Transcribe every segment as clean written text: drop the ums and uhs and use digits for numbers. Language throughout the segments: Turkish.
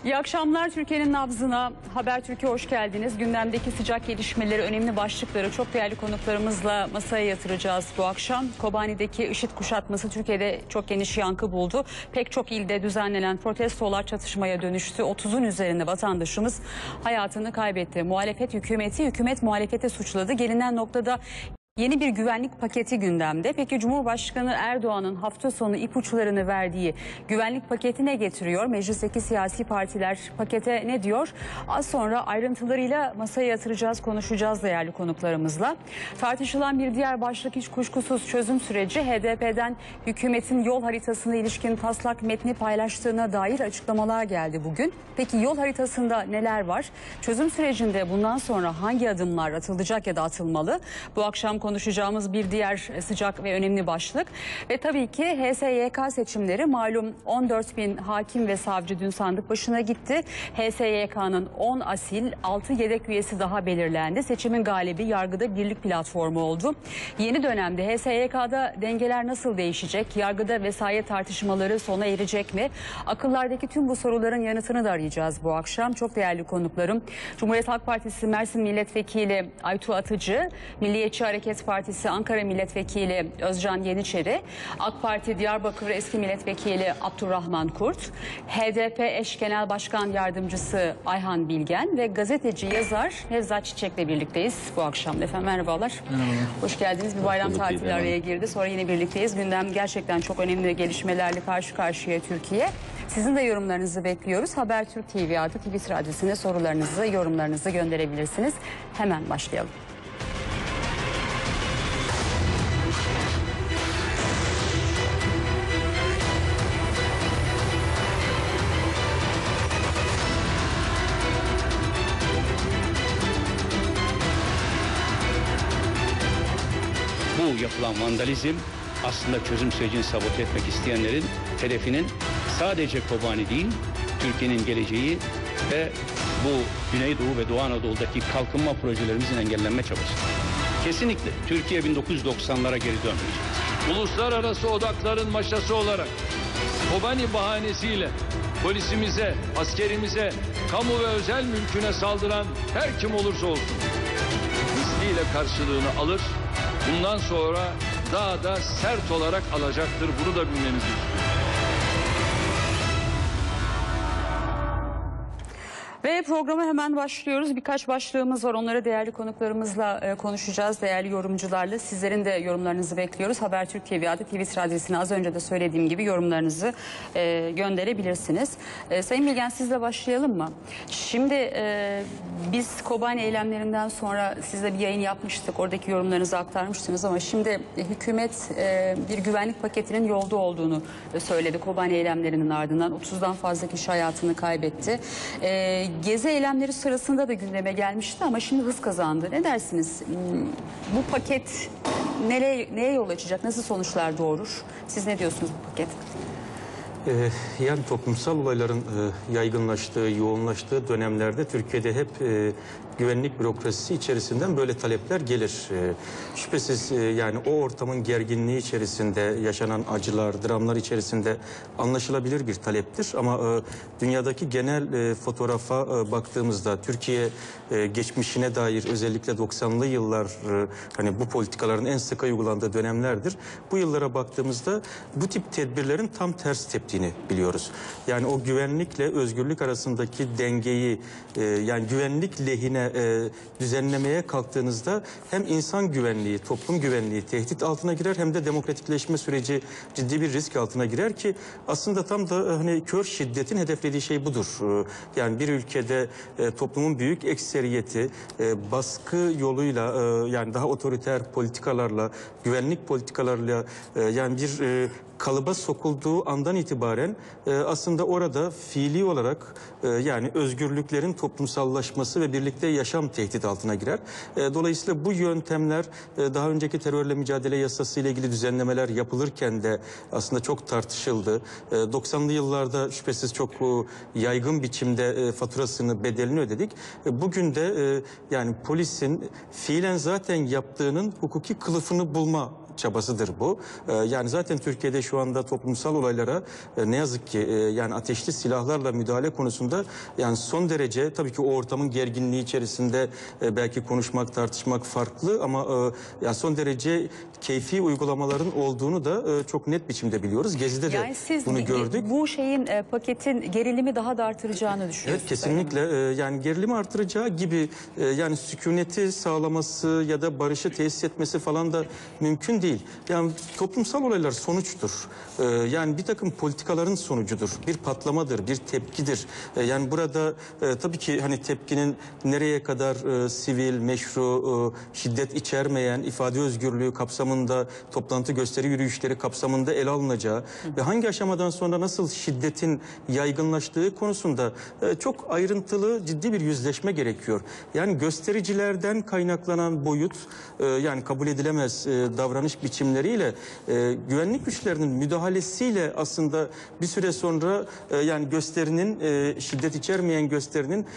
İyi akşamlar. Türkiye'nin nabzına Habertürk'e hoş geldiniz. Gündemdeki sıcak gelişmeleri, önemli başlıkları çok değerli konuklarımızla masaya yatıracağız bu akşam. Kobani'deki IŞİD kuşatması Türkiye'de çok geniş yankı buldu. Pek çok ilde düzenlenen protestolar çatışmaya dönüştü. 30'un üzerinde vatandaşımız hayatını kaybetti. Hükümet muhalefete suçladı. Gelinen noktada yeni bir güvenlik paketi gündemde. Peki Cumhurbaşkanı Erdoğan'ın hafta sonu ipuçlarını verdiği güvenlik paketi ne getiriyor? Meclisteki siyasi partiler pakete ne diyor? Az sonra ayrıntılarıyla masaya yatıracağız, konuşacağız değerli konuklarımızla. Tartışılan bir diğer başlık hiç kuşkusuz çözüm süreci. HDP'den hükümetin yol haritasına ilişkin taslak metni paylaştığına dair açıklamalar geldi bugün. Peki yol haritasında neler var? Çözüm sürecinde bundan sonra hangi adımlar atılacak ya da atılmalı? Bu akşam konuşacağımız bir diğer sıcak ve önemli başlık. Ve tabii ki HSYK seçimleri, malum 14.000 hakim ve savcı dün sandık başına gitti. HSYK'nın 10 asil, 6 yedek üyesi daha belirlendi. Seçimin galibi Yargıda Birlik platformu oldu. Yeni dönemde HSYK'da dengeler nasıl değişecek? Yargıda vesayet tartışmaları sona erecek mi? Akıllardaki tüm bu soruların yanıtını da arayacağız bu akşam. Çok değerli konuklarım. Cumhuriyet Halk Partisi Mersin Milletvekili Aytu Atıcı, Milliyetçi Hareket Partisi Ankara Milletvekili Özcan Yeniçeri, AK Parti Diyarbakır Eski Milletvekili Abdurrahman Kurt, HDP Eş Genel Başkan Yardımcısı Ayhan Bilgen ve gazeteci yazar Nevzat Çiçek'le birlikteyiz bu akşam. Efendim merhabalar. Merhabalar. Hoş geldiniz. Bir bayram tatili araya girdi. Sonra yine birlikteyiz. Gündem gerçekten çok önemli gelişmelerle karşı karşıya Türkiye. Sizin de yorumlarınızı bekliyoruz. Habertürk TV artı Twitter adresine sorularınızı, yorumlarınızı gönderebilirsiniz. Hemen başlayalım. Bu yapılan vandalizm aslında çözüm sürecini sabote etmek isteyenlerin hedefinin sadece Kobani değil, Türkiye'nin geleceği ve bu Güneydoğu ve Doğu Anadolu'daki kalkınma projelerimizin engellenme çabası. Kesinlikle Türkiye 1990'lara geri dönmeyecek. Uluslararası odakların maşası olarak Kobani bahanesiyle polisimize, askerimize, kamu ve özel mülküne saldıran her kim olursa olsun misliyle karşılığını alır. Bundan sonra daha da sert olarak alacaktır. Bunu da bilmenizi istiyorum. Ve programa hemen başlıyoruz. Birkaç başlığımız var. Onları değerli konuklarımızla konuşacağız. Değerli yorumcularla. Sizlerin de yorumlarınızı bekliyoruz. Habertürk TV adı Twitter adresine az önce de söylediğim gibi yorumlarınızı gönderebilirsiniz. Sayın Bilgen, sizle başlayalım mı? Şimdi biz Kobani eylemlerinden sonra sizle bir yayın yapmıştık. Oradaki yorumlarınızı aktarmıştınız ama şimdi hükümet bir güvenlik paketinin yolda olduğunu söyledi. Kobani eylemlerinin ardından 30'dan fazla kişi hayatını kaybetti. Gezi eylemleri sırasında da gündeme gelmişti ama şimdi hız kazandı. Ne dersiniz? Bu paket neye yol açacak? Nasıl sonuçlar doğurur? Siz ne diyorsunuz bu paket? Yani toplumsal olayların yaygınlaştığı, yoğunlaştığı dönemlerde Türkiye'de hep güvenlik bürokrasisi içerisinden böyle talepler gelir. Şüphesiz yani o ortamın gerginliği içerisinde yaşanan acılar, dramlar içerisinde anlaşılabilir bir taleptir. Ama dünyadaki genel fotoğrafa baktığımızda Türkiye geçmişine dair özellikle 90'lı yıllar hani bu politikaların en sık uygulandığı dönemlerdir. Bu yıllara baktığımızda bu tip tedbirlerin tam ters teptiğini biliyoruz. Yani o güvenlikle özgürlük arasındaki dengeyi yani güvenlik lehine düzenlemeye kalktığınızda hem insan güvenliği, toplum güvenliği tehdit altına girer hem de demokratikleşme süreci ciddi bir risk altına girer ki aslında tam da hani kör şiddetin hedeflediği şey budur. Yani bir ülkede toplumun büyük ekseriyeti baskı yoluyla yani daha otoriter politikalarla, güvenlik politikalarıyla yani bir kalıba sokulduğu andan itibaren aslında orada fiili olarak yani özgürlüklerin toplumsallaşması ve birlikte yaşam tehdit altına girer. Dolayısıyla bu yöntemler daha önceki terörle mücadele yasası ile ilgili düzenlemeler yapılırken de aslında çok tartışıldı. 90'lı yıllarda şüphesiz çok yaygın biçimde faturasını, bedelini ödedik. Bugün de yani polisin fiilen zaten yaptığının hukuki kılıfını bulma çabasıdır bu. Yani zaten Türkiye'de şu anda toplumsal olaylara ne yazık ki yani ateşli silahlarla müdahale konusunda yani son derece, tabii ki o ortamın gerginliği içerisinde belki konuşmak, tartışmak farklı ama yani son derece keyfi uygulamaların olduğunu da çok net biçimde biliyoruz. Gezi'de de Yani siz bunu gördük. bu şeyin paketin gerilimi daha da artıracağını düşünüyorsunuz. Evet, kesinlikle yani gerilimi artıracağı gibi yani sükuneti sağlaması ya da barışı tesis etmesi falan da mümkün değil. Yani toplumsal olaylar sonuçtur. Yani bir takım politikaların sonucudur. Bir patlamadır, bir tepkidir. Yani burada tabii ki hani tepkinin nereye kadar sivil, meşru, şiddet içermeyen, ifade özgürlüğü kapsamında, toplantı gösteri yürüyüşleri kapsamında ele alınacağı ve hangi aşamadan sonra nasıl şiddetin yaygınlaştığı konusunda çok ayrıntılı, ciddi bir yüzleşme gerekiyor. Yani göstericilerden kaynaklanan boyut, yani kabul edilemez davranış biçimleriyle güvenlik güçlerinin müdahalesiyle aslında bir süre sonra yani gösterinin, şiddet içermeyen gösterinin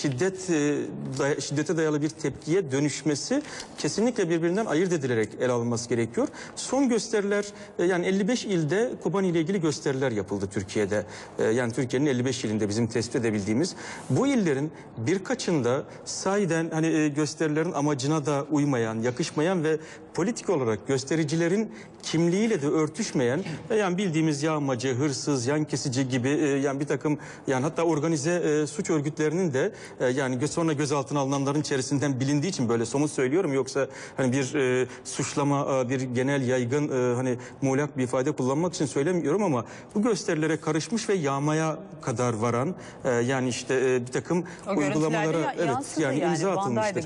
şiddete dayalı bir tepkiye dönüşmesi kesinlikle birbirinden ayırt edilerek ele alınması gerekiyor. Son gösteriler yani 55 ilde Kobani ile ilgili gösteriler yapıldı Türkiye'de. Yani Türkiye'nin 55 ilinde bizim tespit edebildiğimiz. Bu illerin birkaçında sahiden hani gösterilerin amacına da uymayan, yakışmayan ve politik olarak göstericilerin kimliğiyle de örtüşmeyen yani bildiğimiz yağmacı, hırsız, yan kesici gibi yani bir takım yani hatta organize suç örgütlerinin de yani sonra gözaltına alınanların içerisinden bilindiği için böyle somut söylüyorum, yoksa hani bir suçlama, bir genel yaygın hani muğlak bir ifade kullanmak için söylemiyorum ama bu gösterilere karışmış ve yağmaya kadar varan yani işte bir takım uygulamalara yani imza atılmıştır.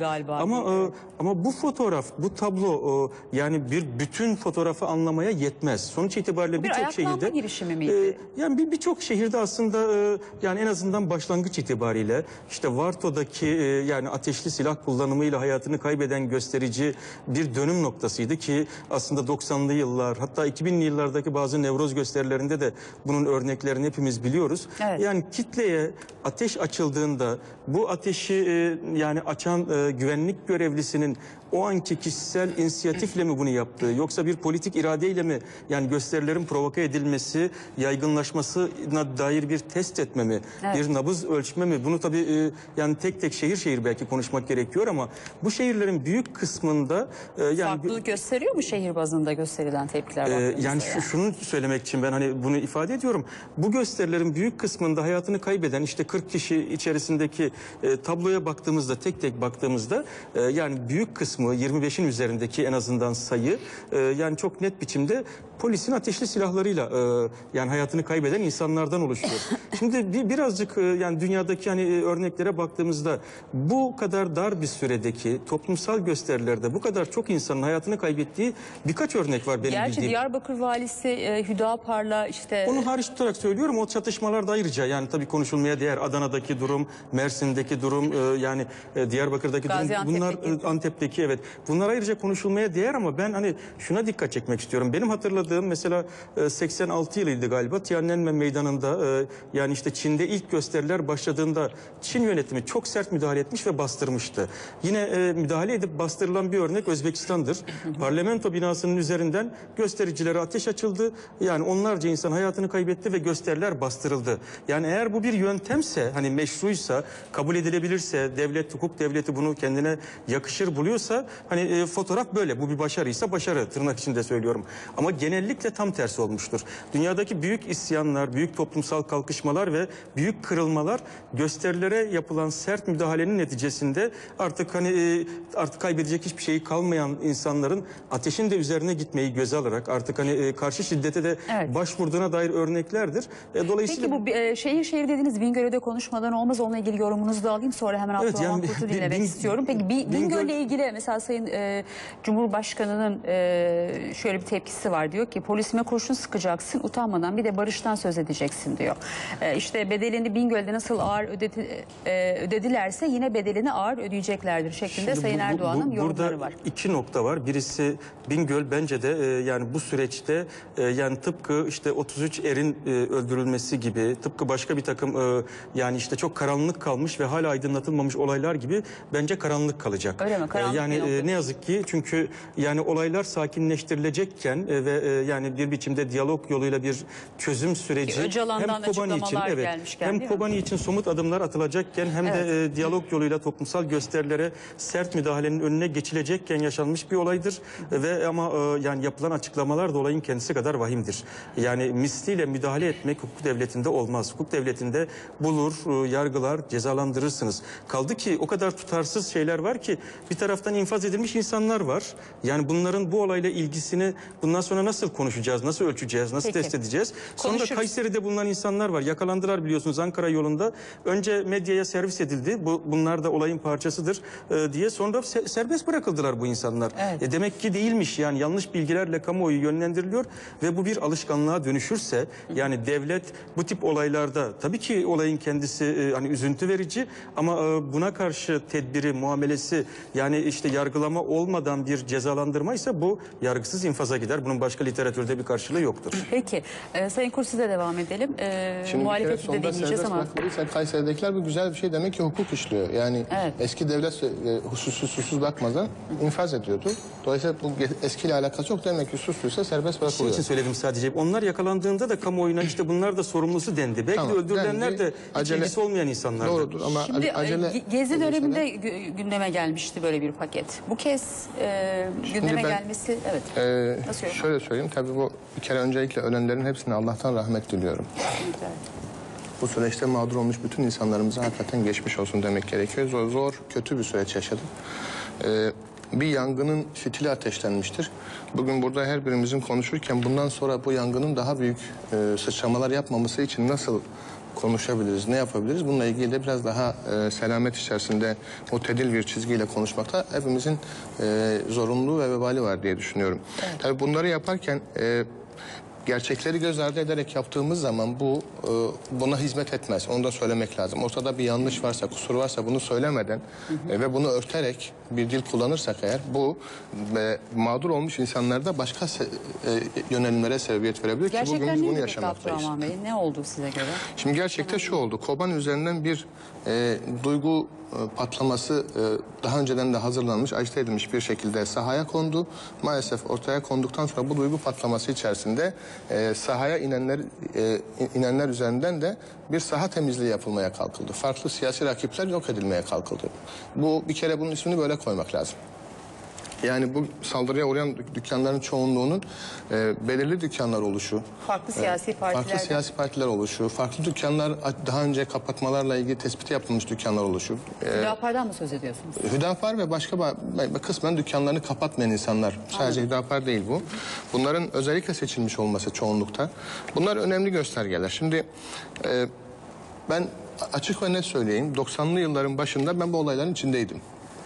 Ama bu fotoğraf, bu tablo yani bir bütün fotoğrafı anlamaya yetmez. Sonuç itibariyle birçok şehirde girişimi miydi? Yani birçok şehirde aslında yani en azından başlangıç itibariyle işte Varto'daki yani ateşli silah kullanımıyla hayatını kaybeden gösterici bir dönüm noktasıydı ki aslında 90'lı yıllar hatta 2000'li yıllardaki bazı nevroz gösterilerinde de bunun örneklerini hepimiz biliyoruz. Evet. Yani kitleye ateş açıldığında bu ateşi yani açan güvenlik görevlisinin o anki kişisel inisiyatifle mi bunu yaptığı, yoksa bir politik iradeyle mi yani gösterilerin provoke edilmesi, yaygınlaşmasına dair bir test etme mi, bir nabız ölçme mi? Bunu tabii yani tek tek şehir belki konuşmak gerekiyor ama bu şehirlerin büyük kısmında yani farklılık gösteriyor mu şehir bazında gösterilen tepkiler? Yani şunu söylemek için ben hani bunu ifade ediyorum. Bu gösterilerin büyük kısmında hayatını kaybeden işte 40 kişi içerisindeki tabloya baktığımızda, tek tek baktığımızda yani büyük kısmı 25'in üzerindeki en azından sayı yani çok net biçimde polisin ateşli silahlarıyla yani hayatını kaybeden insanlardan oluşuyor. Şimdi birazcık yani dünyadaki hani örneklere baktığımızda bu kadar dar bir süredeki toplumsal gösterilerde bu kadar çok insanın hayatını kaybettiği birkaç örnek var benim bildiğim. Diyarbakır valisi Hüdapar'la işte... Onu hariç tutarak söylüyorum, o çatışmalar da ayrıca yani tabii konuşulmaya değer. Adana'daki durum, Mersin'deki durum yani Diyarbakır'daki durum, bunlar Antep'teki evet. Bunlar ayrıca konuşulmaya değer ama ben hani şuna dikkat çekmek istiyorum. Benim hatırladığım mesela 86 yılıydı galiba Tiananmen Meydanı'nda yani işte Çin'de ilk gösteriler başladığında Çin yönetimi çok sert müdahale etmiş ve bastırmıştı. Yine müdahale edip bastırılan bir örnek Özbekistan'dır. Parlamento binasının üzerinden göstericilere ateş açıldı. Yani onlarca insan hayatını kaybetti ve gösteriler bastırıldı. Yani eğer bu bir yöntemse, hani meşruysa, kabul edilebilirse, devlet, hukuk devleti bunu kendine yakışır buluyorsa hani fotoğraf böyle. Bu bir başarıysa başarı, tırnak içinde söylüyorum. Ama genellikle tam tersi olmuştur. Dünyadaki büyük isyanlar, büyük toplumsal kalkışmalar ve büyük kırılmalar gösterilere yapılan sert müdahalenin neticesinde artık hani artık kaybedecek hiçbir şeyi kalmayan insanların ateşin de üzerine gitmeyi göze alarak artık hani karşı şiddete de başvurduğuna dair örneklerdir. Dolayısıyla peki bu şehir dediğiniz Bingöl'de konuşmadan olmaz. Onunla ilgili yorumunuzu da alayım, sonra hemen Abdurrahman Kurt'u dinlemek istiyorum. Peki Bingöl'le ilgili mesela Sayın Cumhurbaşkanı'nın şöyle bir tepkisi var. Diyor diyor ki polisime kurşun sıkacaksın, utanmadan bir de barıştan söz edeceksin diyor. İşte bedelini Bingöl'de nasıl ağır ödedilerse yine bedelini ağır ödeyeceklerdir şeklinde Şimdi Sayın Erdoğan'ın yorumları var. Burada iki nokta var. Birisi Bingöl bence de yani bu süreçte yani tıpkı işte 33 erin öldürülmesi gibi, tıpkı başka bir takım yani işte çok karanlık kalmış ve hala aydınlatılmamış olaylar gibi bence karanlık kalacak. Öyle mi? Karanlık yani ne yazık ki, çünkü yani olaylar sakinleştirilecekken ve yani bir biçimde diyalog yoluyla bir çözüm süreci Öcalan'dan hem Kobani için açıklamalar gelmişken, hem değil mi? Kobani için somut adımlar atılacakken hem de diyalog yoluyla toplumsal gösterilere sert müdahalenin önüne geçilecekken yaşanmış bir olaydır ve ama yani yapılan açıklamalar da olayın kendisi kadar vahimdir. Yani misliyle müdahale etmek hukuk devletinde olmaz. Hukuk devletinde bulur, yargılar, cezalandırırsınız. Kaldı ki o kadar tutarsız şeyler var ki bir taraftan infaz edilmiş insanlar var. Yani bunların bu olayla ilgisini bundan sonra nasıl konuşacağız, nasıl ölçeceğiz, nasıl test edeceğiz? Sonra Konuşuruz. Kayseri'de bulunan insanlar var. Yakalandılar biliyorsunuz Ankara yolunda. Önce medyaya servis edildi. Bunlar da olayın parçasıdır diye. Sonra serbest bırakıldılar bu insanlar. Evet. Demek ki değilmiş, yani yanlış bilgilerle kamuoyu yönlendiriliyor ve bu bir alışkanlığa dönüşürse yani devlet bu tip olaylarda, tabii ki olayın kendisi hani üzüntü verici ama buna karşı tedbiri, muamelesi, yani işte yargılama olmadan bir cezalandırmaysa bu yargısız infaza gider. Bunun başka literatürde bir karşılığı yoktur. Peki Sayın Kursi'de devam edelim. Şimdi Muhalefeti de dinleyeceğiz ama. Kayseri'dekiler bu güzel bir şey, demek ki hukuk işliyor. Yani Evet. eski devlet husussuz bakmadan infaz ediyordu. Dolayısıyla bu eskiyle alakası yok, demek ki suçluysa serbest Şey bırakılıyor. için söyledim sadece. Onlar yakalandığında da kamuoyuna işte bunlar da sorumlusu dendi. Belki Tamam, de öldürülenler dendi. de hiç ilgisi olmayan insanlardı. Doğrudur ama Şimdi acele... Gezi döneminde gündeme gelmişti böyle bir paket. Bu kez gündeme ben- gelmesi evet. Nasıl yok? Şöyle söyleyeyim, tabii bu bir kere öncelikle ölenlerin hepsine Allah'tan rahmet diliyorum. Bu süreçte mağdur olmuş bütün insanlarımıza hakikaten geçmiş olsun demek gerekiyor. Zor, kötü bir süreç yaşadık. Bir yangının fitili ateşlenmiştir. Bugün burada her birimizin konuşurken bundan sonra bu yangının daha büyük sıçramalar yapmaması için nasıl konuşabiliriz, ne yapabiliriz? Bununla ilgili de biraz daha selamet içerisinde mutedil bir çizgiyle konuşmakta hepimizin zorunluluğu ve vebali var diye düşünüyorum. Evet. Tabii bunları yaparken gerçekleri göz ardı ederek yaptığımız zaman bu buna hizmet etmez. Onu da söylemek lazım. Ortada bir yanlış varsa, kusur varsa bunu söylemeden ve bunu örterek bir dil kullanırsak eğer bu mağdur olmuş insanlarda başka yönelimlere sebebiyet verebilir ki bugün biz bunu yaşamaktayız. Abdurrahman Bey, ne oldu size göre? Şimdi gerçekte şu oldu. Kobani üzerinden bir duygu patlaması daha önceden de hazırlanmış, ajite edilmiş bir şekilde sahaya kondu. Maalesef ortaya konduktan sonra bu duygu patlaması içerisinde sahaya inenler üzerinden de bir saha temizliği yapılmaya kalkıldı. Farklı siyasi rakipler yok edilmeye kalkıldı. Bu bir kere bunun ismini böyle koymak lazım. Yani bu saldırıya uğrayan dükkanların çoğunluğunun belirli dükkanlar oluşu, Farklı siyasi partiler oluşu, farklı dükkanlar daha önce kapatmalarla ilgili tespiti yapılmış dükkanlar oluşu. Hüdapar'dan mı söz ediyorsunuz? Hüdapar ve başka kısmen dükkanlarını kapatmayan insanlar. Sadece Hüdapar değil bu. Bunların özellikle seçilmiş olması çoğunlukta. Bunlar önemli göstergeler. Şimdi ben açık ve net söyleyeyim. 90'lı yılların başında ben bu olayların içindeydim.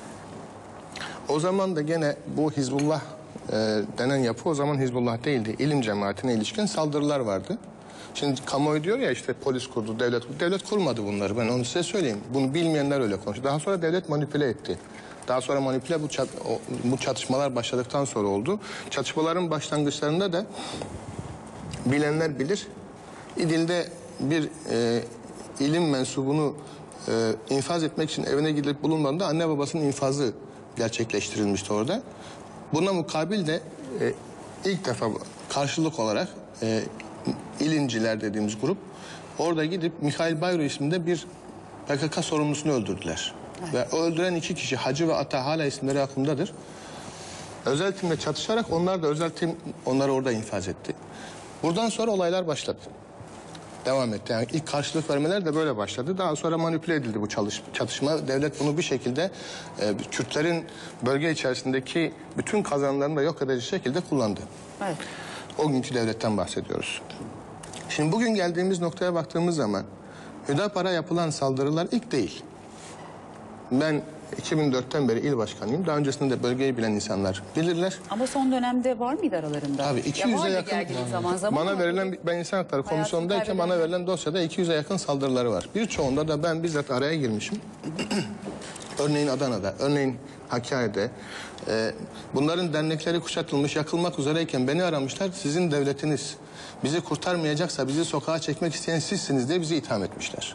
O zaman da gene bu Hizbullah denen yapı o zaman Hizbullah değildi. İlim cemaatine ilişkin saldırılar vardı. Şimdi kamuoyu diyor ya işte polis kurdu, devlet kurmadı bunları. Ben onu size söyleyeyim. Bunu bilmeyenler öyle konuşuyor. Daha sonra devlet manipüle etti. Daha sonra manipüle bu çatışmalar başladıktan sonra oldu. Çatışmaların başlangıçlarında da bilenler bilir. İdil'de bir ilim mensubunu infaz etmek için evine gidip bulunmadan anne babasının infazı gerçekleştirilmişti orada. Buna mukabil de ilk defa karşılık olarak İlinciler dediğimiz grup orada gidip Mikhail Bayro isminde bir PKK sorumlusunu öldürdüler. Evet. Ve o öldüren 2 kişi Hacı ve Ata hala isimleri aklımdadır. Özel timle çatışarak onlar da özel tim onları orada infaz etti. Buradan sonra olaylar başladı. Devam etti. Yani ilk karşılık vermeler de böyle başladı. Daha sonra manipüle edildi bu çatışma. Devlet bunu bir şekilde Kürtlerin bölge içerisindeki bütün kazanımlarını da yok edici şekilde kullandı. Evet. O günkü devletten bahsediyoruz. Şimdi bugün geldiğimiz noktaya baktığımız zaman Hüdapar'a yapılan saldırılar ilk değil. Ben 2004'ten beri il başkanıyım. Daha öncesinde de bölgeyi bilen insanlar bilirler. Ama son dönemde var mıydı aralarında? Tabii 200'e vardı yakın gerginlik zaman zaman bana ama verilen, ben insan hakları komisyonundayken bana verilen dosyada 200'e yakın saldırıları var. Birçoğunda da ben bizzat araya girmişim. Örneğin Adana'da, örneğin Hakkari'de. Bunların dernekleri kuşatılmış, yakılmak üzereyken beni aramışlar. Sizin devletiniz bizi kurtarmayacaksa bizi sokağa çekmek isteyen sizsiniz diye bizi itham etmişler.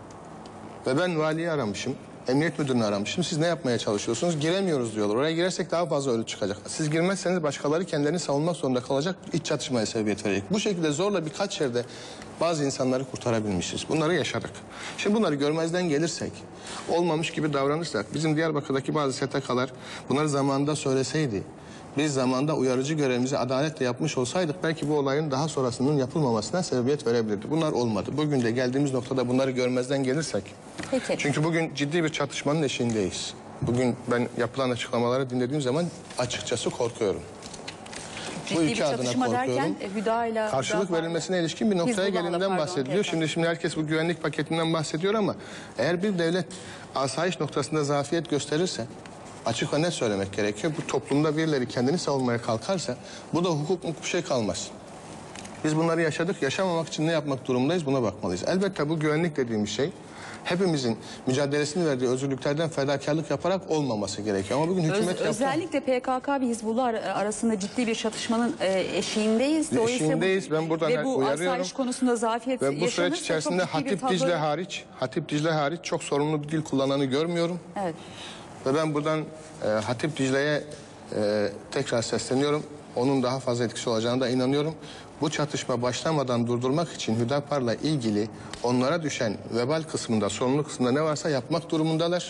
Ve ben valiyi aramışım. Emniyet müdürünü aramışım. Siz ne yapmaya çalışıyorsunuz? Giremiyoruz diyorlar. Oraya girersek daha fazla ölü çıkacak. Siz girmezseniz başkaları kendilerini savunmak zorunda kalacak. İç çatışmaya sebebiyet verecek. Bu şekilde zorla birkaç yerde bazı insanları kurtarabilmişiz. Bunları yaşadık. Şimdi bunları görmezden gelirsek, olmamış gibi davranırsak, bizim Diyarbakır'daki bazı STK'lar bunları zamanında söyleseydi, biz zamanda uyarıcı görevimizi adaletle yapmış olsaydık belki bu olayın daha sonrasının yapılmamasına sebebiyet verebilirdi. Bunlar olmadı. Bugün de geldiğimiz noktada bunları görmezden gelirsek. Peki. Çünkü bugün ciddi bir çatışmanın eşiğindeyiz. Bugün ben yapılan açıklamaları dinlediğim zaman açıkçası korkuyorum. Ciddi bir çatışma derken Karşılık verilmesine ilişkin bir noktaya gelindiğinden bahsediliyor. Şimdi herkes bu güvenlik paketinden bahsediyor ama eğer bir devlet asayiş noktasında zafiyet gösterirse açık ve net söylemek gerekiyor. Bu toplumda birileri kendini savunmaya kalkarsa bu da hukuk bir şey kalmaz. Biz bunları yaşadık. Yaşamamak için ne yapmak durumundayız buna bakmalıyız. Elbette bu güvenlik dediğimiz şey hepimizin mücadelesini verdiği özgürlüklerden fedakarlık yaparak olmaması gerekiyor. Ama bugün hükümet özellikle PKK ve Hizbullah arasında ciddi bir çatışmanın eşiğindeyiz. Eşiğindeyiz. Ben buradan ve bu uyarıyorum. asayiş konusunda zafiyet ve bu süreç yaşanırsa içerisinde çok ciddi bir Hatip Dicle hariç çok sorumlu bir dil kullananı görmüyorum. Evet. Ve ben buradan Hatip Dicle'ye tekrar sesleniyorum. Onun daha fazla etkisi olacağına da inanıyorum. Bu çatışma başlamadan durdurmak için Hüdapar'la ilgili onlara düşen vebal kısmında, sorumluluk kısmında ne varsa yapmak durumundalar.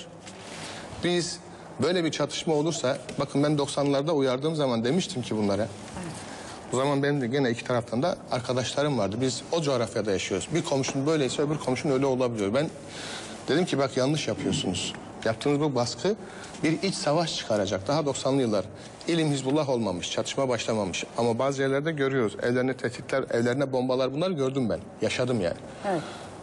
Biz böyle bir çatışma olursa, bakın ben 90'larda uyardığım zaman demiştim ki bunlara. Evet. O zaman benim de gene iki taraftan da arkadaşlarım vardı. Biz o coğrafyada yaşıyoruz. Bir komşun böyleyse öbür komşun öyle olabiliyor. Ben dedim ki bak yanlış yapıyorsunuz. Yaptığınız bu baskı bir iç savaş çıkaracak. Daha 90'lı yıllar. İlim Hizbullah olmamış, çatışma başlamamış. Ama bazı yerlerde görüyoruz. Evlerine tehditler, evlerine bombalar, bunları gördüm ben. Yaşadım yani. Evet.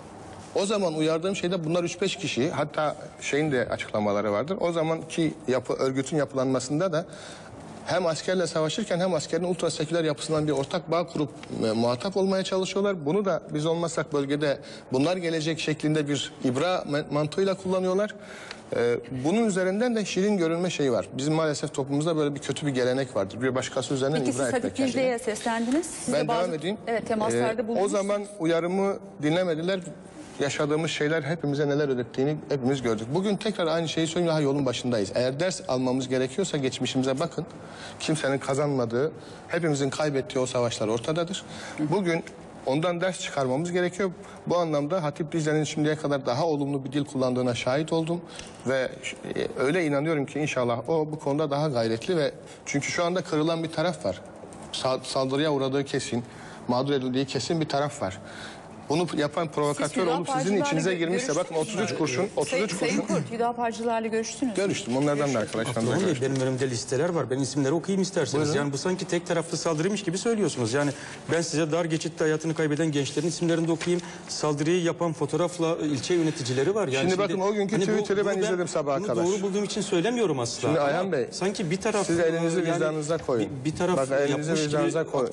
O zaman uyardığım şeyde bunlar 3-5 kişi, hatta şeyin de açıklamaları vardır. O zamanki örgütün yapılanmasında da hem askerle savaşırken hem askerin ultraseküler yapısından bir ortak bağ kurup muhatap olmaya çalışıyorlar. Bunu da biz olmazsak bölgede bunlar gelecek şeklinde bir ibra mantığıyla kullanıyorlar. Bunun üzerinden de şirin görünme şeyi var. Bizim maalesef toplumumuzda böyle bir kötü bir gelenek vardır. Bir başkası üzerinden ibra etmek. Peki siz Hatip Dicle'ye seslendiniz. Ben devam edeyim. Evet, temaslarda bulunmuşsunuz. O zaman uyarımı dinlemediler. Yaşadığımız şeyler hepimize neler öğrettiğini hepimiz gördük. Bugün tekrar aynı şeyi söyleyeyim, daha yolun başındayız. Eğer ders almamız gerekiyorsa geçmişimize bakın. Kimsenin kazanmadığı, hepimizin kaybettiği o savaşlar ortadadır. Bugün ondan ders çıkarmamız gerekiyor. Bu anlamda Hatip Dicle'nin şimdiye kadar daha olumlu bir dil kullandığına şahit oldum. Ve öyle inanıyorum ki inşallah o bu konuda daha gayretli ve çünkü şu anda kırılan bir taraf var. Saldırıya uğradığı kesin, mağdur edildiği kesin bir taraf var. Bunu yapan provokatör olup sizin içinize girmişse bakın 33 kurşun. Sayın Kurt, Hüdaparcılarla görüştünüz. Görüştüm. Onlardan da arkadaşlarımla görüştüm. Benim önümde listeler var. Ben isimleri okuyayım isterseniz. Buyurun. Yani bu sanki tek taraflı saldırıymış gibi söylüyorsunuz. Yani ben size dar geçitte hayatını kaybeden gençlerin isimlerini de okuyayım. Saldırıyı yapan fotoğrafla ilçe yöneticileri var. Yani şimdi bakın o günkü Twitter'ı ben izledim sabaha kadar. Doğru bulduğum için söylemiyorum asla. Şimdi Ayhan Bey, sanki bir taraf siz elinizi vicdanınıza koyun. Bir taraf bak, elinizi vicdanınıza koyun.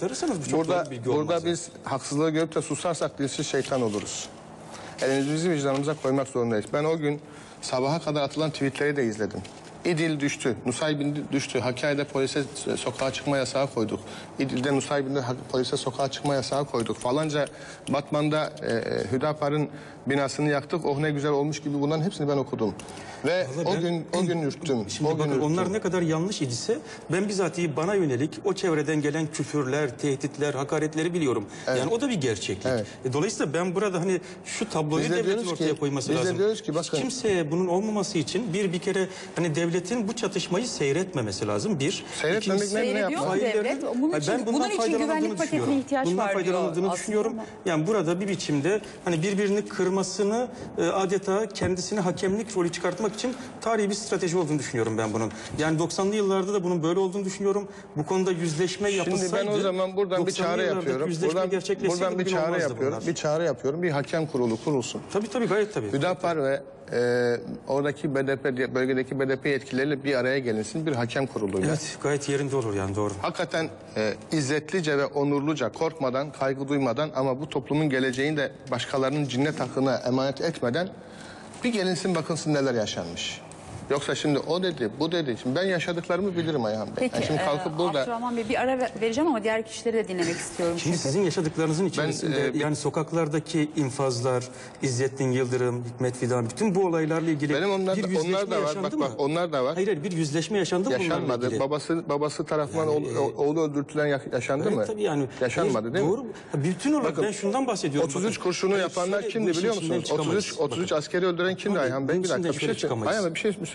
Burada biz haksızlığı görüp de susarsak dilsiz şeytan oluruz. Elimizi vicdanımıza koymak zorundayız. Ben o gün sabaha kadar atılan tweetleri de izledim. İdil düştü, Nusaybin düştü, Hakkari'de polise sokağa çıkma yasağı koyduk. İdil'de Nusaybin'de polise sokağa çıkma yasağı koyduk. Falanca Batman'da Hüdapar'ın binasını yaktık. Oh ne güzel olmuş gibi bunların hepsini ben okudum. Ve o gün ürktüm. Şimdi bakın onlar ne kadar yanlış idiyse ben bizatihi bana yönelik o çevreden gelen küfürler, tehditler, hakaretleri biliyorum. Evet. Yani o da bir gerçeklik. Evet. Dolayısıyla ben burada hani şu tabloyu devletin ortaya koyması lazım. Biz de diyoruz ki bakın. Kimseye bunun olmaması için bir kere hani devletin bu çatışmayı seyretmemesi lazım. Seyretmemek ne yapmak? Bunun için güvenlik paketine ihtiyaç var diyor. Bundan faydalandığını düşünüyorum. Yani burada bir biçimde hani birbirini kırmasını adeta kendisine hakemlik rolü çıkartmak için tarihi bir strateji olduğunu düşünüyorum ben bunun. Yani 90'lı yıllarda da bunun böyle olduğunu düşünüyorum. Bu konuda yüzleşme yapılsaydı. Şimdi ben o zaman buradan bir çağrı yapıyorum. Buradan bir çağrı yapıyorum. Bir çağrı yapıyorum. Bir hakem kurulu kurulsun. Tabii gayet tabii. Hüdapar ve oradaki BDP, bölgedeki BDP yetkilileriyle bir araya gelinsin bir hakem kuruluyla. Evet, gayet yerinde olur yani, doğru. Hakikaten izzetlice ve onurluca, korkmadan, kaygı duymadan ama bu toplumun geleceğini de başkalarının cinnet hakkına emanet etmeden bir gelinsin bakılsın neler yaşanmış. Yoksa şimdi o dedi, bu dedi. Şimdi ben yaşadıklarımı bilirim Ayhan Bey. Peki, Yani şimdi kalkıp burada... Abdurrahman Bey, bir ara vereceğim ama diğer kişileri de dinlemek istiyorum. Şimdi çünkü. sizin yaşadıklarınızın içerisinde Ben, yani sokaklardaki infazlar, İzzettin Yıldırım, Hikmet Fidan, bütün bu olaylarla ilgili Benim onlar bir da, yüzleşme onlar da var. yaşandı Bak, mı? bak onlar da var. Hayır, bir yüzleşme yaşandı mı bunlarla Yaşanmadı. ilgili? Babası tarafından oğlu öldürtülen yaşandı Evet, mı? tabii yani. Yaşanmadı değil mi? Doğru. Bütün olarak Bakın, ben şundan bahsediyorum. 33 bakın. kurşunu Hayır, yapanlar şöyle, kimdi bu işin biliyor içinden musunuz? çıkamayız. 33 askeri öldüren kimdi Bakın, Ayhan Bey? bunun Bir dakika içinden şöyle çıkamayız. Ayhan Bey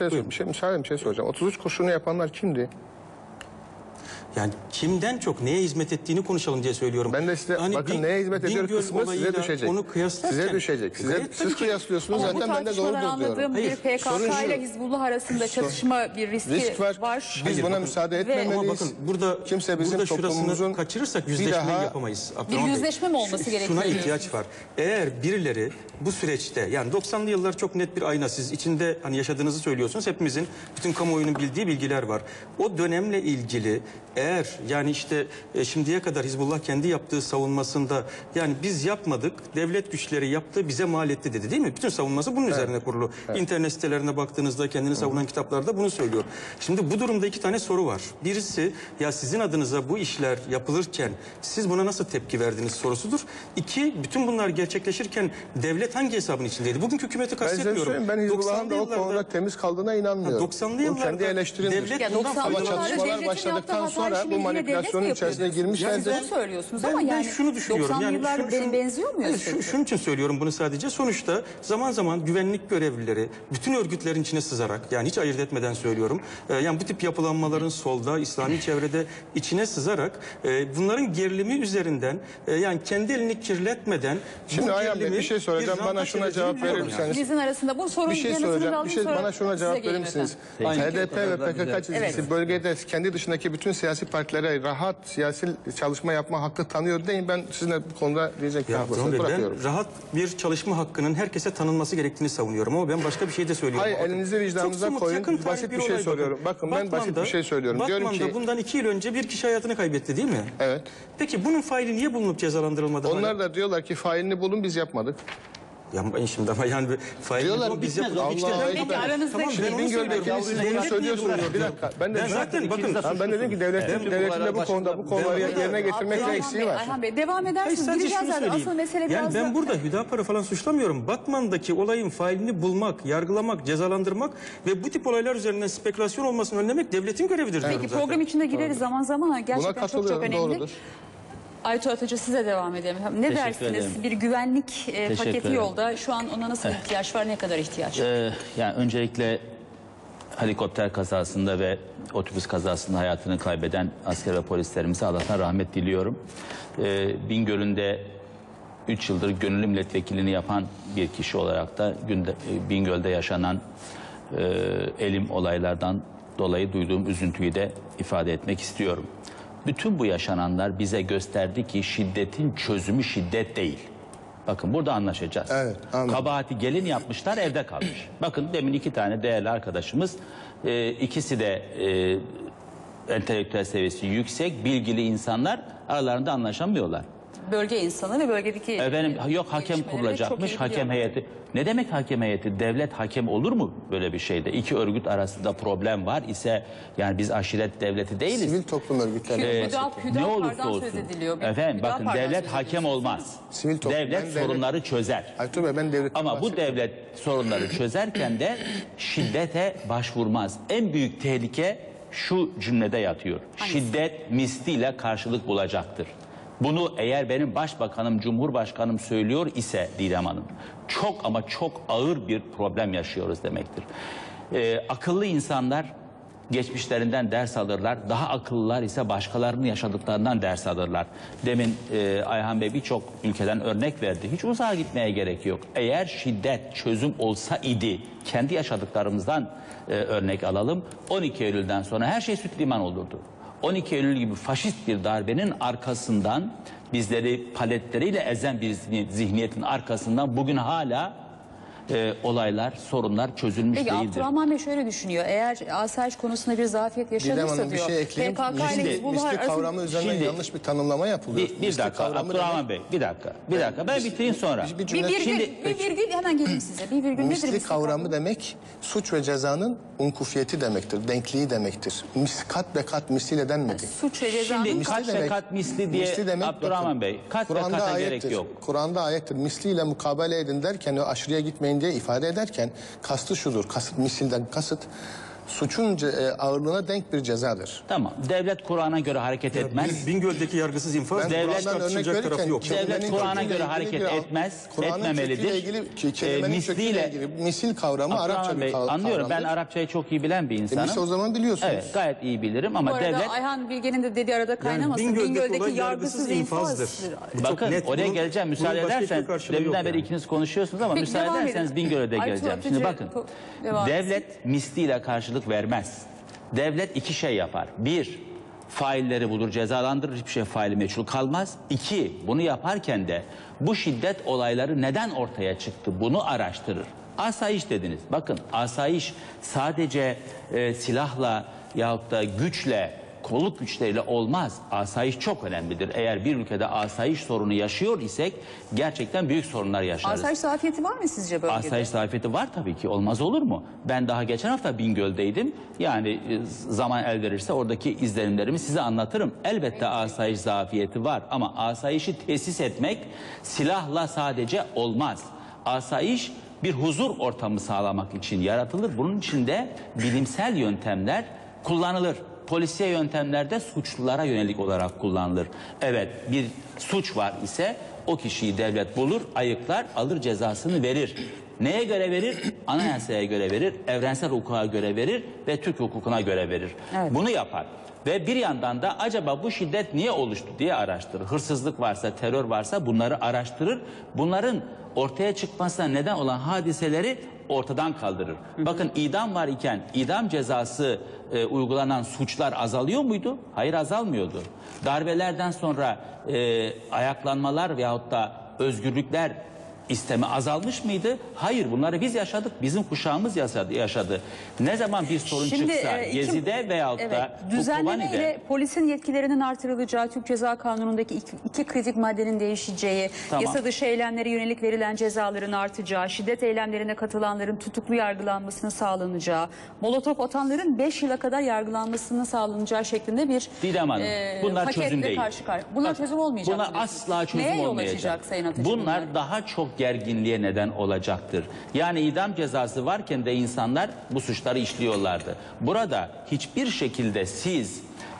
bir şey soracağım. 33 kurşunu yapanlar kimdi? Yani kimden çok neye hizmet ettiğini konuşalım diye söylüyorum. Ben de size bakın neye hizmet ediyor Bingöl kısmı size olayıyla düşecek. Onu kıyaslarken. Size düşecek. Siz kıyaslıyorsunuz Ama bu zaten ben de tartışmadan doğrudur diyorum. anladığım Hayır, bir sorun PKK şu. ile Hizbullah arasında çatışma bir riski Risk var. var. Biz buna bakın, müsaade Ve- Ama etmemeliyiz. bakın burada Kimse bizim burada şurasını toplumumuzun kaçırırsak bir yüzleşmeyi daha- yapamayız. Bir Abdurrahman Bey. yüzleşme mi olması gerekiyor Şuna diyorsunuz? ihtiyaç var. Eğer birileri bu süreçte, yani 90'lı yıllar çok net bir ayna, siz içinde hani yaşadığınızı söylüyorsunuz. Hepimizin, bütün kamuoyunun bildiği bilgiler var. O dönemle ilgili eğer yani işte şimdiye kadar Hizbullah kendi yaptığı savunmasında yani biz yapmadık, devlet güçleri yaptı, bize mal etti dedi, değil mi? Bütün savunması bunun üzerine kurulu. İnternet sitelerine baktığınızda kendini savunan kitaplarda bunu söylüyor. Şimdi bu durumda iki tane soru var. Birisi, ya sizin adınıza bu işler yapılırken siz buna nasıl tepki verdiniz sorusudur. İki, bütün bunlar gerçekleşirken devlet hangi hesabın içindeydi? Bugünkü hükümeti Ben size kastetmiyorum. söyleyeyim, ben Hizbullah'ın da o 90'lı konuda temiz kaldığına inanmıyorum. 90'lı Bu yıllarda kendi eleştirimdir. devlet Ya bundan 90'lı Ama yıllarda çatışmalar devletin başladıktan yaptığı sonra hata bu işini manipülasyonun yine içerisine devlet mi girmişlerdir. yapıyor? Siz bunu söylüyorsunuz ama Ben yani şunu düşünüyorum. 90'lı yıllar benzemiyor mu? Şunun için söylüyorum bunu sadece. Sonuçta zaman zaman güvenlik görevlileri bütün örgütlerin içine sızarak, yani hiç ayırt etmeden söylüyorum. Yani bu tip yapılanmaların solda, İslami çevrede içine sızarak bunların gerilimi üzerinden yani kendi elini kirletmeden Şimdi bu Ayhan Bey, gerilimi bir şey soracağım. bir Bana ranta şuna çevirdiğini cevap verir biliyorum yani. misiniz? İkinizin arasında bu sorun Bir şey yanıtını soracağım. alayım, sonra Bana şuna size cevap geleyim verir misiniz? efendim. HDP ve PKK çizgisi Evet. bölgede kendi dışındaki bütün siyasi partilere rahat siyasi çalışma yapma hakkı tanıyor değil. Ben sizinle bu konuda diyecek bir Ya haklısınız. Abdurrahman Bey, Bırakıyorum. ben rahat bir çalışma hakkının herkese tanınması gerektiğini savunuyorum ama ben başka bir şey de söylüyorum. Hayır, Bakın, elinizi vicdanınıza çok somut, koyun. yakın tarih Basit bir şey olay soruyorum. Bakın, ben basit bir şey söylüyorum. Diyorum Batman'da ki- bundan 2 yıl önce bir kişi hayatını kaybetti, değil mi? Evet. Peki bunun faili niye bulunup cezalandırılmadı? hala? Onlar da diyorlar ki failini bulun biz yapmadık. Yapmayın şimdi ama yani bir faili Diyorlar, bulun, biz bitmez, yapalım. Allah İşte ben- Allah. Peki aranızda Tamam, ben onu Bingöl'deki söylüyorum. siz Devlet bunu niye söylüyorsunuz. bulunuyor? Bir dakika. Ben de zaten bakın. Ben dedim ki devletin de bu konuları yerine getirmekle Ayhan eksiği Bey, var. Ayhan Bey devam Hayır, edersiniz. sadece Gireceğiz şunu zaten. söyleyeyim. Asıl mesele Yani biraz ben da... burada Hüdapar'ı falan suçlamıyorum. Batman'daki olayın failini bulmak, yargılamak, cezalandırmak ve bu tip olaylar üzerinden spekülasyon olmasını önlemek devletin görevidir diyorum Peki zaten. program içinde gireriz zaman zaman. Buna Gerçekten çok katılıyorum, önemli. doğrudur. Aytu Atıcı size devam edelim. Ne Teşekkür dersiniz? ederim. Bir güvenlik paketi ederim. yolda. Şu an ona nasıl ihtiyaç var? Ne kadar ihtiyaç var? Yani öncelikle helikopter kazasında ve otobüs kazasında hayatını kaybeden asker ve polislerimize Allah'tan rahmet diliyorum. Bingöl'ün de 3 yıldır gönüllü milletvekilliğini yapan bir kişi olarak da Bingöl'de yaşanan elim olaylardan dolayı duyduğum üzüntüyü de ifade etmek istiyorum. Bütün bu yaşananlar bize gösterdi ki şiddetin çözümü şiddet değil. Bakın burada anlaşacağız. Evet, anladım. Kabahati gelin yapmışlar, evde kalmış. Bakın demin 2 tane değerli arkadaşımız, ikisi de entelektüel seviyesi yüksek, bilgili insanlar, aralarında anlaşamıyorlar. Bölge insanı ve bölgedeki... Efendim yok hakem gelişmeleri çok kurulacakmış, iyi hakem biliyorum. heyeti. Ne demek hakem heyeti? Devlet hakem olur mu böyle bir şeyde? İki örgüt arasında problem var ise yani biz aşiret devleti değiliz. Sivil toplum örgütleri. Ne olursa Hüdapar'dan olsun. söz ediliyor. Efendim bakın Hüdapar'dan devlet söz hakem ediyorsunuz. olmaz. Sivil toplum, Devlet ben sorunları çözer. Aytu Bey, ben devletten Ama bu bahsediyorum. devlet sorunları çözerken de şiddete başvurmaz. En büyük tehlike şu cümlede yatıyor. Şiddet misliyle karşılık bulacaktır. Bunu eğer benim başbakanım, cumhurbaşkanım söylüyor ise Didem Hanım, çok ama çok ağır bir problem yaşıyoruz demektir. Akıllı insanlar geçmişlerinden ders alırlar. Daha akıllılar ise başkalarının yaşadıklarından ders alırlar. Demin Ayhan Bey birçok ülkeden örnek verdi. Hiç uzağa gitmeye gerek yok. Eğer şiddet çözüm olsa idi, kendi yaşadıklarımızdan örnek alalım. 12 Eylül'den sonra her şey süt liman olurdu. 12 Eylül gibi faşist bir darbenin arkasından, bizleri paletleriyle ezen bir zihniyetin arkasından bugün hala olaylar, sorunlar çözülmüş Peki değildir. Abdurrahman Bey şöyle düşünüyor. Eğer asayiş konusunda bir zafiyet yaşanırsa Hanım, bir diyor. şey ekleyeyim. PKK ile Hizbullah Misli kavramı üzerinden Şimdi- yanlış bir tanımlama yapılıyor. Bir Misli dakika kavramı Abdurrahman demek- Bey, bir dakika. Ben bitireyim sonra. Bir Bir cümle- virgül hemen geleyim size. Bir virgül nedir Misli kavramı demek suç ve cezanın unkufiyeti demektir, denkliği demektir. Kat ve kat misliyle denmedi. Suç ve cezanın Şimdi Misli kat ve demek- kat misli diye misli demek, Abdurrahman bakın, Bey, kat ve Kur'an'da kata ayettir. gerek yok. Kur'an'da ayettir. Misliyle mukabele edin derken, o aşırıya gitmeyin diye ifade ederken kastı şudur. Kasıt, misilden kasıt suçun ağırlığına denk bir cezadır. Tamam. Devlet Kur'an'a göre hareket etmez. Bingöl'deki yargısız infaz Ben Devlet- Kur'an'dan örnek tartışılacak tarafı verirken yok. Devlet kelimenin Kur'an'a köküyle göre ilgili hareket bir- etmez, Kur'an'ın etmemelidir. köküyle ilgili kelimenin köküyle ilgili misil kavramı Arapça Abdurrahman bir Bey, kavramdır. anlıyorum. Ben Arapçayı çok iyi bilen bir insanım. Misli o zaman biliyorsunuz. Evet, gayet iyi bilirim Bu ama arada devlet... Ayhan Bilge'nin de dediği arada kaynamasın. Bingöl'deki Bingöl'deki olay yargısız infazdır. Bakın Çok net. oraya Bunun- geleceğim. Müsaade bunun başka ederseniz hiçbir karşılığı yok deminden beri yani. ikiniz konuşuyorsunuz ama Peki, müsaade devam ederseniz edin. Bingöl'e Aytun geleceğim. Şimdi Hatice, bakın devam etsin. devlet misliyle karşılık vermez. Devlet iki şey yapar. Bir, failleri bulur, cezalandırır, hiçbir şey faili meçhul kalmaz. İki, bunu yaparken de bu şiddet olayları neden ortaya çıktı bunu araştırır. Asayiş dediniz. Bakın asayiş sadece silahla yahut da güçle, kolluk güçleriyle olmaz. Asayiş çok önemlidir. Eğer bir ülkede asayiş sorunu yaşıyor isek gerçekten büyük sorunlar yaşarız. Asayiş zafiyeti var mı sizce bölgede? Asayiş zafiyeti var tabii ki. Olmaz olur mu? Ben daha geçen hafta Bingöl'deydim. Yani zaman el verirse oradaki izlenimlerimi size anlatırım. Elbette asayiş zafiyeti var ama asayişi tesis etmek silahla sadece olmaz. Asayiş bir huzur ortamı sağlamak için yaratılır. Bunun için de bilimsel yöntemler kullanılır. Polisiye yöntemlerde suçlulara yönelik olarak kullanılır. Evet, bir suç var ise o kişiyi devlet bulur, ayıklar, alır cezasını verir. Neye göre verir? Anayasaya göre verir, evrensel hukuka göre verir ve Türk hukukuna göre verir. Evet. Bunu yapar. Ve bir yandan da acaba bu şiddet niye oluştu diye araştırır. Hırsızlık varsa, terör varsa bunları araştırır. Bunların ortaya çıkmasına neden olan hadiseleri ortadan kaldırır. Bakın idam var iken idam cezası uygulanan suçlar azalıyor muydu? Hayır, azalmıyordu. Darbelerden sonra ayaklanmalar veyahut da özgürlükler isteme azalmış mıydı? Hayır, bunları biz yaşadık. Bizim kuşağımız yaşadı. Ne zaman bir sorun çıksa Gezi'de veyahut da düzenleme Kobani'de, ile polisin yetkilerinin artırılacağı, Türk Ceza Kanunu'ndaki iki kritik maddenin değişeceği, Tamam. yasa dışı eylemlere yönelik verilen cezaların artacağı, şiddet eylemlerine katılanların tutuklu yargılanmasının sağlanacağı, molotof atanların 5 yıla kadar yargılanmasının sağlanacağı şeklinde bir Didem Hanım, bunlar paketle çözüm değil. Bunlar Bak, çözüm olmayacak. Bunlar mı diyorsunuz? asla çözüm Neye yol olmayacak. açacak Sayın Ateş'in Bunlar daha çok gerginliğe neden olacaktır. Yani idam cezası varken de insanlar bu suçları işliyorlardı. Burada hiçbir şekilde siz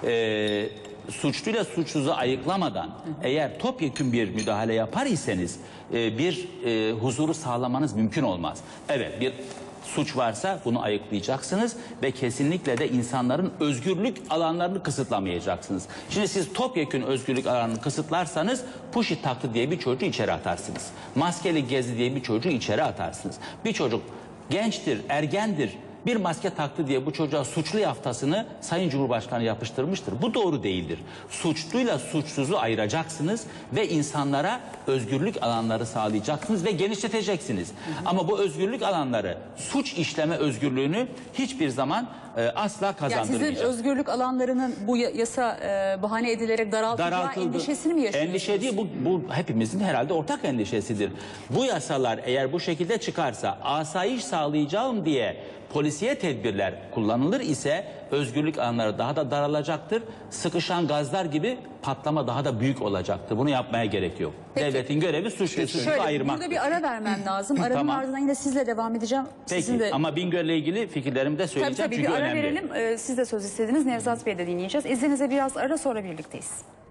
suçluyla suçsuzu ayıklamadan eğer topyekün bir müdahale yapar iseniz bir huzuru sağlamanız mümkün olmaz. Evet, bir suç varsa bunu ayıklayacaksınız ve kesinlikle de insanların özgürlük alanlarını kısıtlamayacaksınız. Şimdi siz topyekün özgürlük alanını kısıtlarsanız Puşi taktı diye bir çocuğu içeri atarsınız. Maskeli gezi diye bir çocuğu içeri atarsınız. Bir çocuk gençtir, ergendir. Bir maske taktı diye bu çocuğa suçlu yaftasını Sayın Cumhurbaşkanı yapıştırmıştır. Bu doğru değildir. Suçluyla suçsuzu ayıracaksınız ve insanlara özgürlük alanları sağlayacaksınız ve genişleteceksiniz. Ama bu özgürlük alanları suç işleme özgürlüğünü hiçbir zaman asla Yani kazandırmayacak. sizin özgürlük alanlarının bu yasa bahane edilerek daraltacağı endişesini mi yaşıyorsunuz? Endişe değil, bu hepimizin herhalde ortak endişesidir. Bu yasalar eğer bu şekilde çıkarsa, asayiş sağlayacağım diye polisiye tedbirler kullanılır ise özgürlük alanları daha da daralacaktır. Sıkışan gazlar gibi patlama daha da büyük olacaktır. Bunu yapmaya gerek yok. Peki. Devletin görevi suçluyu Şöyle, ayırmak. burada bir ara vermem lazım. Aranın Tamam. ardından yine sizle devam edeceğim. Peki Sizin de... ama Bingöl'le ilgili fikirlerimi de söyleyeceğim Tabii çünkü bir ara önemli. verelim. Siz de söz istediniz. Nevzat Bey'i de dinleyeceğiz. İzninizle biraz ara sonra birlikteyiz.